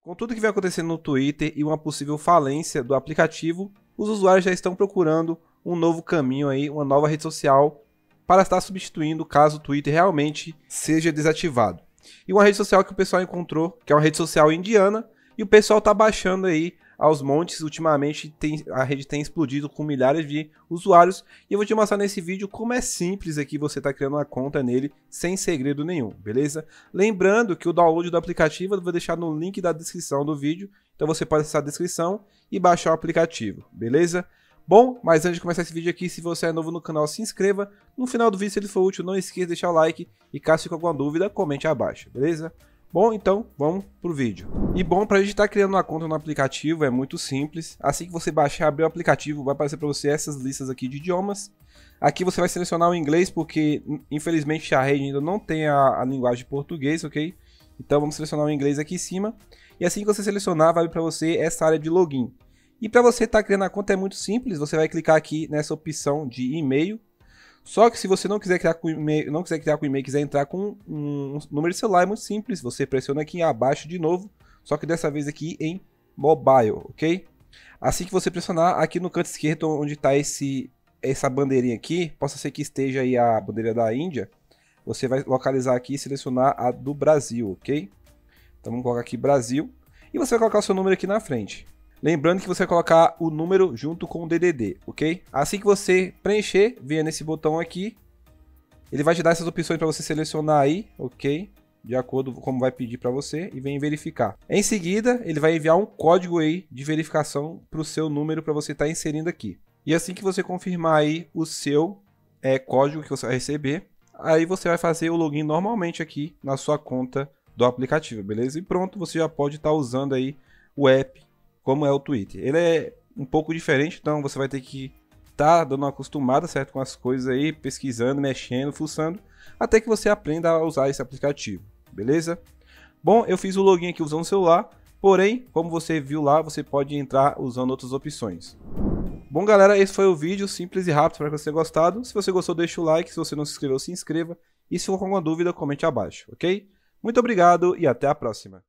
Com tudo que vem acontecendo no Twitter e uma possível falência do aplicativo, os usuários já estão procurando um novo caminho aí, uma nova rede social para estar substituindo caso o Twitter realmente seja desativado. E uma rede social que o pessoal encontrou, que é uma rede social indiana, e o pessoal está baixando aí aos montes. Ultimamente a rede tem explodido com milhares de usuários, e eu vou te mostrar nesse vídeo como é simples aqui você tá criando uma conta nele sem segredo nenhum, beleza? Lembrando que o download do aplicativo eu vou deixar no link da descrição do vídeo, então você pode acessar a descrição e baixar o aplicativo, beleza? Bom, mas antes de começar esse vídeo aqui, se você é novo no canal, se inscreva. No final do vídeo, se ele for útil, não esqueça de deixar o like, e caso fique alguma dúvida, comente abaixo, beleza? Bom, então vamos pro vídeo. E bom, para a gente estar criando uma conta no aplicativo é muito simples. Assim que você baixar e abrir o aplicativo, vai aparecer para você essas listas aqui de idiomas. Aqui você vai selecionar o inglês, porque infelizmente a rede ainda não tem a linguagem português, ok? Então vamos selecionar o inglês aqui em cima. E assim que você selecionar, vai para você essa área de login. E para você estar criando a conta é muito simples, você vai clicar aqui nessa opção de e-mail. Só que se você não quiser criar com e-mail, quiser entrar com um número de celular, é muito simples. Você pressiona aqui abaixo de novo, só que dessa vez aqui em mobile, ok? Assim que você pressionar aqui no canto esquerdo, onde está essa bandeirinha aqui, possa ser que esteja aí a bandeira da Índia, você vai localizar aqui e selecionar a do Brasil, ok? Então vamos colocar aqui Brasil, e você vai colocar o seu número aqui na frente. Lembrando que você vai colocar o número junto com o DDD, ok? Assim que você preencher, venha nesse botão aqui. Ele vai te dar essas opções para você selecionar aí, ok? De acordo com como vai pedir para você, e vem verificar. Em seguida, ele vai enviar um código aí de verificação para o seu número para você estar inserindo aqui. E assim que você confirmar aí o seu código que você vai receber, aí você vai fazer o login normalmente aqui na sua conta do aplicativo, beleza? E pronto, você já pode estar usando aí o app como é o Twitter. Ele é um pouco diferente, então você vai ter que estar dando uma acostumada, certo, com as coisas aí, pesquisando, mexendo, fuçando, até que você aprenda a usar esse aplicativo, beleza? Bom, eu fiz o login aqui usando o celular, porém, como você viu lá, você pode entrar usando outras opções. Bom, galera, esse foi o vídeo, simples e rápido, espero que você tenha gostado. Se você gostou, deixa o like, se você não se inscreveu, se inscreva, e se for com alguma dúvida, comente abaixo, ok? Muito obrigado e até a próxima.